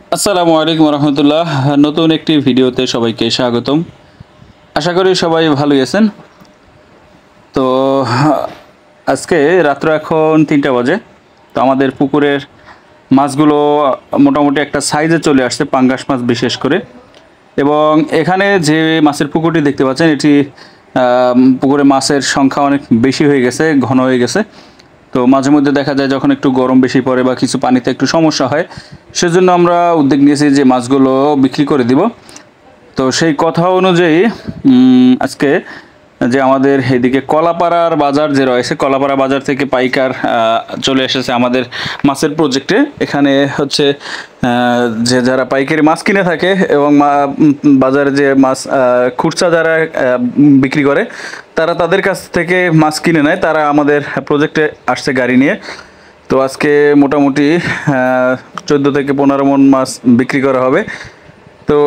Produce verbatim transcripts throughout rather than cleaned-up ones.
আসসালামু আলাইকুম রহমতুল্লাহ। নতুন একটি ভিডিওতে সবাইকে স্বাগতম। আশা করি সবাই ভালোই আছেন। তো আজকে রাত্র এখন তিনটা বাজে। তো আমাদের পুকুরের মাছগুলো মোটামুটি একটা সাইজে চলে আসছে, পাঙ্গাস মাছ বিশেষ করে। এবং এখানে যে মাছের পুকুরটি দেখতে পাচ্ছেন, এটি পুকুরে মাছের সংখ্যা অনেক বেশি হয়ে গেছে, ঘন হয়ে গেছে। তো মাঝে মধ্যে দেখা যায় যখন একটু গরম বেশি পড়ে বা কিছু পানিতে একটু সমস্যা হয়, সেজন্য আমরা উদ্যোগ নিয়েছি যে মাছগুলো বিক্রি করে দিব। তো সেই কথা অনুযায়ী আজকে যে আমাদের এদিকে কলাপাড়ার বাজার যে রয়েছে, কলাপাড়া বাজার থেকে পাইকার চলে এসেছে আমাদের মাছের প্রজেক্টে। এখানে হচ্ছে যে যারা পাইকারি মাছ কিনে থাকে এবং বাজারে যে মাছ খুচরা যারা বিক্রি করে, তারা তাদের কাছ থেকে মাছ কিনে নেয়। তারা আমাদের প্রজেক্টে আসছে গাড়ি নিয়ে। তো আজকে মোটামুটি চোদ্দো থেকে পনেরো মন মাছ বিক্রি করা হবে। তো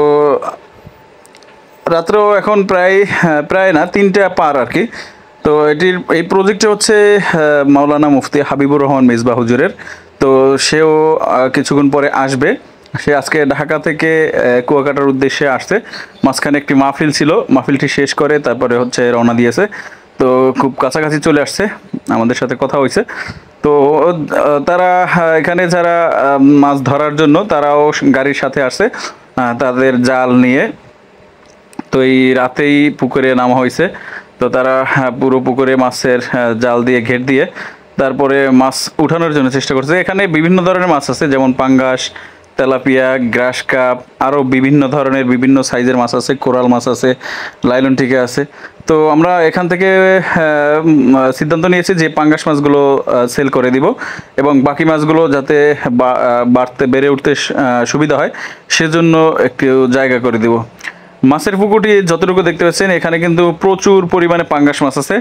রাত্র এখন প্রায় প্রায় না তিনটা পার আর কি। তো এটির এই প্রজেক্টটা হচ্ছে মাওলানা মুফতি হাবিবুর রহমান মিসবাহ হুজুরের। তো সেও কিছুক্ষণ পরে আসবে। সে আজকে ঢাকা থেকে কুয়াকাটার উদ্দেশ্যে আসছে। মাঝখানে একটি মাহফিল ছিল, মাহফিলটি শেষ করে তারপরে হচ্ছে রওনা দিয়েছে। তো খুব কাছাকাছি চলে আসছে, আমাদের সাথে কথা হয়েছে। তো তারা এখানে যারা মাছ ধরার জন্য তারাও গাড়ির সাথে আসছে তাদের জাল নিয়ে। তো এই রাতেই পুকুরে নামা হয়েছে। তো তারা পুরো পুকুরে মাছের জাল দিয়ে ঘের দিয়ে তারপরে মাছ উঠানোর জন্য চেষ্টা করছে। এখানে বিভিন্ন ধরনের মাছ আছে, যেমন পাঙ্গাস, তেলাপিয়া, গ্রাস কাপ, আরও বিভিন্ন ধরনের বিভিন্ন সাইজের মাছ আছে, কোরাল মাছ আছে, লাইলন টিকে আছে। তো আমরা এখান থেকে সিদ্ধান্ত নিয়েছি যে পাঙ্গাস মাছগুলো সেল করে দিব এবং বাকি মাছগুলো যাতে বাড়তে বেড়ে উঠতে সুবিধা হয় সেজন্য একটু জায়গা করে দিব। মাছের পুকুরটি যতটুকু দেখতে পাচ্ছেন, এখানে কিন্তু প্রচুর পরিমাণে পাঙ্গাস মাছ আছে।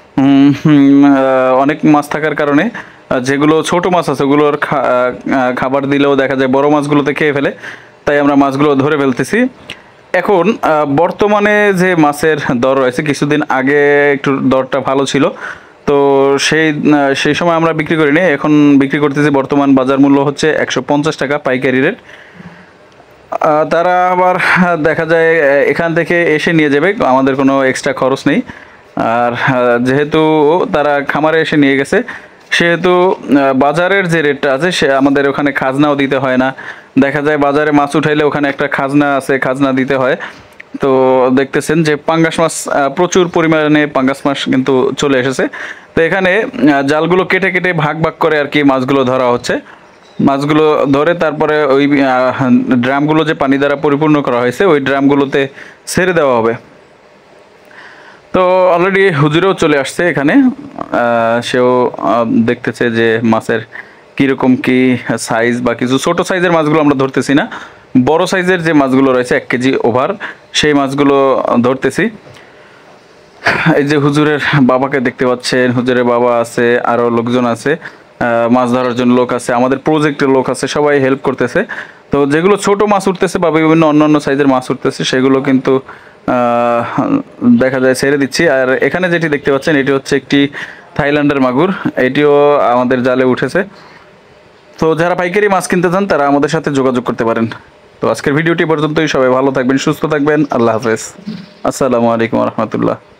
অনেক মাছ থাকার কারণে যেগুলো ছোট মাছ আছে ওগুলোর খাবার দিলেও দেখা যায় বড় মাছগুলোতে খেয়ে ফেলে, তাই আমরা মাছগুলো ধরে ফেলতেছি। এখন বর্তমানে যে মাছের দর রয়েছে, কিছুদিন আগে একটু দরটা ভালো ছিল, তো সেই সেই সময় আমরা বিক্রি করিনি। এখন বিক্রি করতেছি, বর্তমান বাজার মূল্য হচ্ছে একশো পঞ্চাশ টাকা পাইকারি রেট। তারা আবার দেখা যায় এখান থেকে এসে নিয়ে যাবে, আমাদের কোনো এক্সট্রা খরচ নেই। আর যেহেতু তারা খামারে এসে নিয়ে গেছে, সেহেতু বাজারের যে রেটটা আছে সে আমাদের ওখানে খাজনাও দিতে হয় না। দেখা যায় বাজারে মাছ উঠাইলে ওখানে একটা খাজনা আছে, খাজনা দিতে হয়। তো দেখতেছেন যে পাঙ্গাস মাছ প্রচুর পরিমাণে পাঙ্গাস মাছ কিন্তু চলে এসেছে। তো এখানে জালগুলো কেটে কেটে ভাগ ভাগ করে আর কি মাছগুলো ধরা হচ্ছে। মাছগুলো ধরে তারপরে ওই ড্রামগুলো যে পানি দ্বারা পরিপূর্ণ করা হয়েছে ওই ড্রামগুলোতে ছেড়ে দেওয়া হবে। তো অলরেডি হুজুরেও চলে আসছে এখানে, সেও দেখতেছে যে মাছের কীরকম কি সাইজ বা কিছু। ছোট সাইজের মাছগুলো আমরা ধরতেছি না, বড় সাইজের যে মাছগুলো রয়েছে এক কেজি ওভার সেই মাছগুলো ধরতেছি। এই যে হুজুরের বাবাকে দেখতে পাচ্ছেন, হুজুরের বাবা আছে, আরও লোকজন আছে, মাছ ধরার জন্য লোক আছে, আমাদের প্রজেক্টের লোক আছে, সবাই হেল্প করতেছে। তো যেগুলো ছোট মাছ উঠতেছে বা বিভিন্ন অন্যান্য সাইজের মাছ উঠতেছে সেগুলো কিন্তু দেখা যায় ছেড়ে দিচ্ছি। আর এখানে যেটি দেখতে পাচ্ছেন এটি হচ্ছে একটি থাইল্যান্ডের মাগুর, এটিও আমাদের জালে উঠেছে। তো যারা পাইকারি মাছ কিনতে চান তারা আমাদের সাথে যোগাযোগ করতে পারেন। তো আজকের ভিডিওটি পর্যন্তই। সবাই ভালো থাকবেন, সুস্থ থাকবেন। আল্লাহ হাফেজ। আসসালামু আলাইকুম রহমতুল্লাহ।